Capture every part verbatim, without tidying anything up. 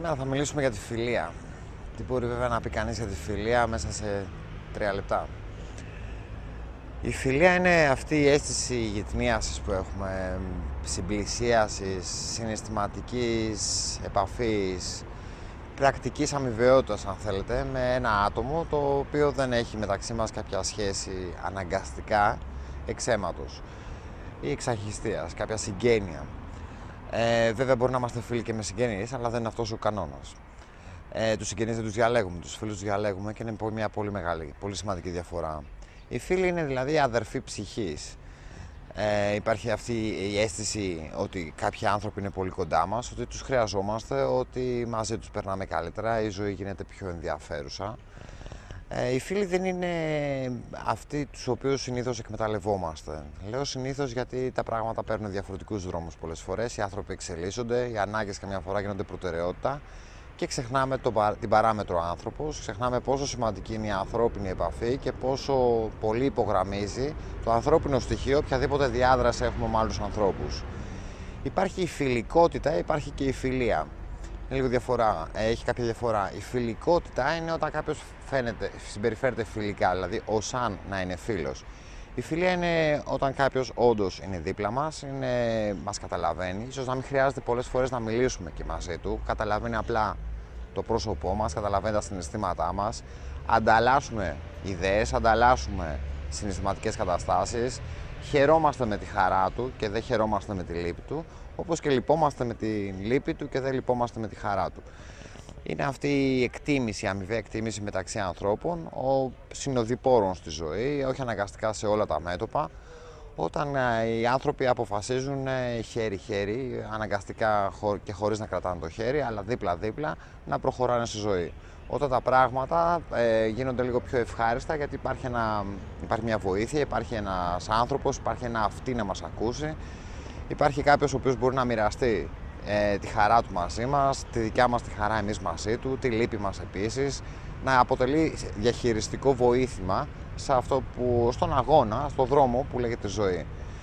Σήμερα θα μιλήσουμε για τη φιλία. Τι μπορεί βέβαια να πει κανείς για τη φιλία μέσα σε τρία λεπτά. Η φιλία είναι αυτή η αίσθηση γειτνίασης που έχουμε, συμπλησίασης, συναισθηματικής επαφής, πρακτικής αμοιβαιότητας αν θέλετε, με ένα άτομο το οποίο δεν έχει μεταξύ μας κάποια σχέση αναγκαστικά εξαίματος ή εξαχιστίας, κάποια συγγένεια. Ε, βέβαια μπορεί να είμαστε φίλοι και με συγγενείς, αλλά δεν είναι αυτός ο κανόνας. Ε, τους συγγενείς δεν τους διαλέγουμε, τους φίλους τους διαλέγουμε και είναι μια πολύ μεγάλη, πολύ σημαντική διαφορά. Οι φίλοι είναι δηλαδή αδερφοί ψυχής. Ε, υπάρχει αυτή η αίσθηση ότι κάποιοι άνθρωποι είναι πολύ κοντά μας, ότι τους χρειαζόμαστε, ότι μαζί τους περνάμε καλύτερα, η ζωή γίνεται πιο ενδιαφέρουσα. Ε, οι φίλοι δεν είναι αυτοί τους οποίους συνήθως εκμεταλλευόμαστε. Λέω συνήθως γιατί τα πράγματα παίρνουν διαφορετικούς δρόμους πολλές φορές, οι άνθρωποι εξελίσσονται, οι ανάγκες καμιά φορά γίνονται προτεραιότητα και ξεχνάμε το, την παράμετρο άνθρωπος, ξεχνάμε πόσο σημαντική είναι η ανθρώπινη επαφή και πόσο πολύ υπογραμμίζει το ανθρώπινο στοιχείο οποιαδήποτε διάδραση έχουμε με άλλους ανθρώπους. Υπάρχει η φιλικότητα, υπάρχει και η φιλία. Είναι λίγο διαφορά, έχει κάποια διαφορά. Η φιλικότητα είναι όταν κάποιος φαίνεται, συμπεριφέρεται φιλικά, δηλαδή ως αν να είναι φίλος. Η φιλία είναι όταν κάποιος όντως είναι δίπλα μας, είναι, μας καταλαβαίνει, ίσως να μην χρειάζεται πολλές φορές να μιλήσουμε και μαζί του, καταλαβαίνει απλά το πρόσωπό μας, καταλαβαίνει τα συναισθήματά μας, ανταλλάσσουμε ιδέες, ανταλλάσσουμε συναισθηματικές καταστάσεις, χαιρόμαστε με τη χαρά του και δεν χαιρόμαστε με τη λύπη του, όπως και λυπόμαστε με τη λύπη του και δεν λυπόμαστε με τη χαρά του. Είναι αυτή η εκτίμηση, η αμοιβαία εκτίμηση μεταξύ ανθρώπων, ο συνοδοιπόρων στη ζωή, όχι αναγκαστικά σε όλα τα μέτωπα, όταν οι άνθρωποι αποφασίζουν χέρι-χέρι, αναγκαστικά και χωρίς να κρατάνε το χέρι, αλλά δίπλα-δίπλα να προχωράνε στη ζωή. Όταν τα πράγματα ε, γίνονται λίγο πιο ευχάριστα, γιατί υπάρχει, ένα, υπάρχει μια βοήθεια, υπάρχει ένας άνθρωπος, υπάρχει ένα αυτί να μας ακούσει, υπάρχει κάποιος ο οποίος μπορεί να μοιραστεί ε, τη χαρά του μαζί μας, τη δικιά μας τη χαρά εμείς μαζί του, τη λύπη μας επίσης, να αποτελεί διαχειριστικό βοήθημα σε αυτό που, στον αγώνα, στον δρόμο που λέγεται ζωή.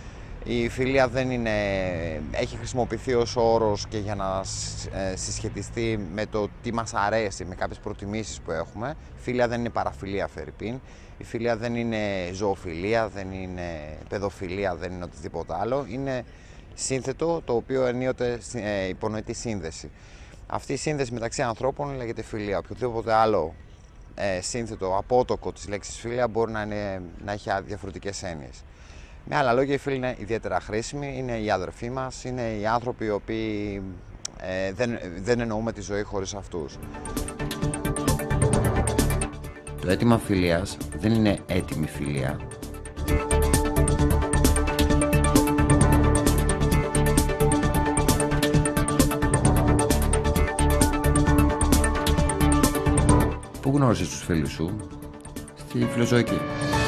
Η φιλία δεν είναι, έχει χρησιμοποιηθεί ως όρος και για να συσχετιστεί με το τι μας αρέσει, με κάποιες προτιμήσεις που έχουμε. Η φιλία δεν είναι παραφιλία φερρυπίν, η φιλία δεν είναι ζωοφιλία, δεν είναι παιδοφιλία, δεν είναι οτιδήποτε άλλο. Είναι σύνθετο, το οποίο ενίοτε υπονοεί τη σύνδεση. Αυτή η σύνδεση μεταξύ ανθρώπων λέγεται φιλία. Οποιοδήποτε άλλο ε, σύνθετο, απότοκο της λέξης φιλία μπορεί να, είναι, να έχει διαφορετικές έννοιες. Με άλλα λόγια, οι φίλοι είναι ιδιαίτερα χρήσιμοι, είναι οι αδερφοί μας, είναι οι άνθρωποι οι οποίοι ε, δεν, δεν εννοούμε τη ζωή χωρίς αυτούς. Το αίτημα φιλίας δεν είναι έτοιμη φιλία. Πού γνώρισες τους φίλους σου? Στη φιλοζωική.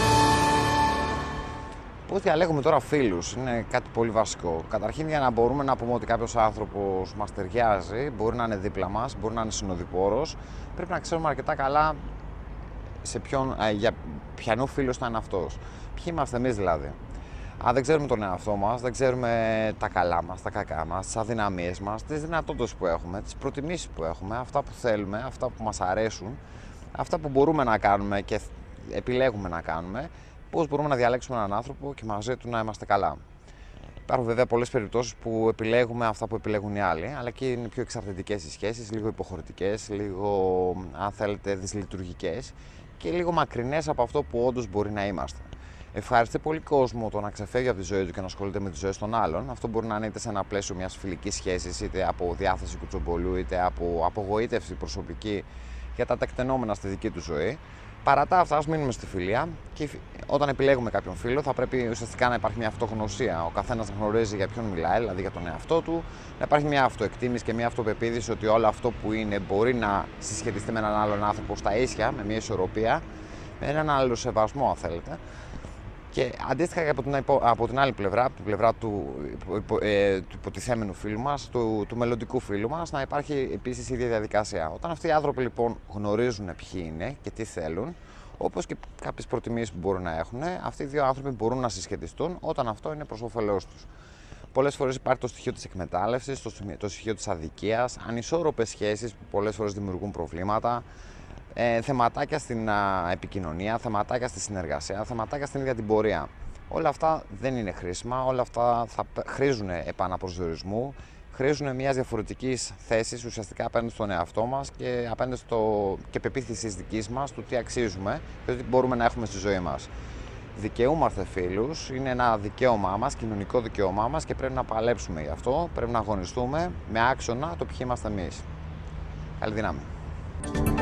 Πώς διαλέγουμε τώρα φίλους, είναι κάτι πολύ βασικό. Καταρχήν, για να μπορούμε να πούμε ότι κάποιος άνθρωπος μας ταιριάζει, μπορεί να είναι δίπλα μας, μπορεί να είναι συνοδοιπόρος, πρέπει να ξέρουμε αρκετά καλά σε ποιον, ε, για ποιανού φίλος θα είναι αυτός. Ποιοι είμαστε εμείς δηλαδή. Αν δεν ξέρουμε τον εαυτό μας, δεν ξέρουμε τα καλά μας, τα κακά μας, τις αδυναμίες μας, τις δυνατότητες που έχουμε, τις προτιμήσεις που έχουμε, αυτά που θέλουμε, αυτά που μας αρέσουν, αυτά που μπορούμε να κάνουμε και επιλέγουμε να κάνουμε, πώς μπορούμε να διαλέξουμε έναν άνθρωπο και μαζί του να είμαστε καλά. Υπάρχουν βέβαια πολλές περιπτώσεις που επιλέγουμε αυτά που επιλέγουν οι άλλοι, αλλά και είναι πιο εξαρτητικές οι σχέσεις, λίγο υποχωρητικές, λίγο, αν θέλετε, δυσλειτουργικές και λίγο μακρινές από αυτό που όντως μπορεί να είμαστε. Ευχαριστεί πολύ κόσμο το να ξεφεύγει από τη ζωή του και να ασχολείται με τη ζωή των άλλων. Αυτό μπορεί να είναι είτε σε ένα πλαίσιο μιας φιλικής σχέσης, είτε από διάθεση κουτσομπολιού, είτε από απογοήτευση προσωπική για τα τεκτενόμενα στη δική του ζωή. Παρά τα αυτά, ας μείνουμε στη φιλία και όταν επιλέγουμε κάποιον φίλο, θα πρέπει ουσιαστικά να υπάρχει μια αυτογνωσία. Ο καθένας να γνωρίζει για ποιον μιλάει, δηλαδή για τον εαυτό του, να υπάρχει μια αυτοεκτίμηση και μια αυτοπεποίθηση ότι όλο αυτό που είναι μπορεί να συσχετιστεί με έναν άλλον άνθρωπο στα ίσια, με μια ισορροπία, με έναν άλλο σεβασμό, αν θέλετε. Και αντίστοιχα και από την, από την άλλη πλευρά, από την πλευρά του, ε, του υποτιθέμενου φίλου μας, του, του μελλοντικού φίλου μας, να υπάρχει επίσης η ίδια διαδικασία. Όταν αυτοί οι άνθρωποι λοιπόν γνωρίζουν ποιοι είναι και τι θέλουν, όπως και κάποιες προτιμήσεις που μπορούν να έχουν, αυτοί οι δύο άνθρωποι μπορούν να συσχετιστούν όταν αυτό είναι προς όφελός τους. Πολλές φορές υπάρχει το στοιχείο της εκμετάλλευσης, το, το στοιχείο της αδικίας, ανισόρροπες σχέσεις που πολλές φορές δημιουργούν προβλήματα, ε, θεματάκια στην α, επικοινωνία, θεματάκια στη συνεργασία, θεματάκια στην ίδια την πορεία. Όλα αυτά δεν είναι χρήσιμα, όλα αυτά θα χρήζουν επαναπροσδιορισμού, χρήζουν μιας διαφορετικής θέσης ουσιαστικά απέναντι στον εαυτό μας και απέναντι στο και πεποίθησης δικής μας του τι αξίζουμε και τι μπορούμε να έχουμε στη ζωή μας. Δικαιούμαστε φίλους, είναι ένα δικαίωμά μας, κοινωνικό δικαίωμά μας και πρέπει να παλέψουμε γι' αυτό, πρέπει να αγωνιστούμε με άξονα το ποιοι είμαστε εμείς. Καλή δύναμη.